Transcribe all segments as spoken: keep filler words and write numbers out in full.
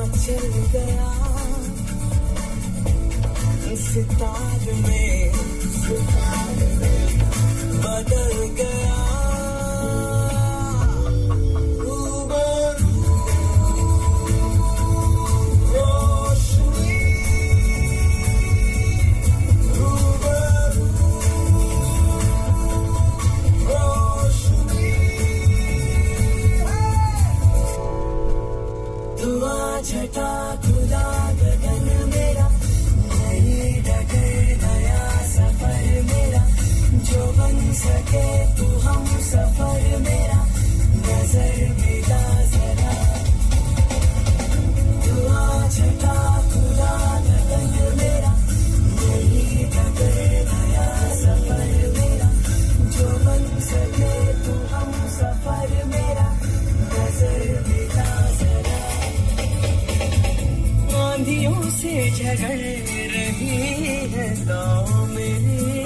चल गया सितार में सितार में बदल गया छटा खुदा गगन मेरा नई डगर नया सफर मेरा जो बन सके तू हम सफर मेरा नजर मिला जरा दुआ छटा खुदा गगन मेरा नई डगर नया सफर मेरा जो बन सके तू हम सफर मेरा नजर मिला जरा आंधियों से झगड़ रही है गाँव मेरी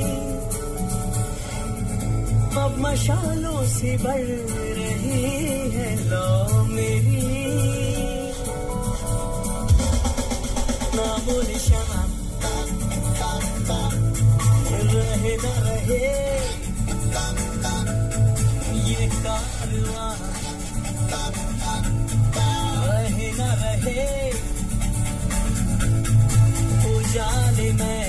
अब मशालों से बढ़ रही है लौ मेरी नामो निशान रहे न रहे ये कारवां रहे न रहे उजाले में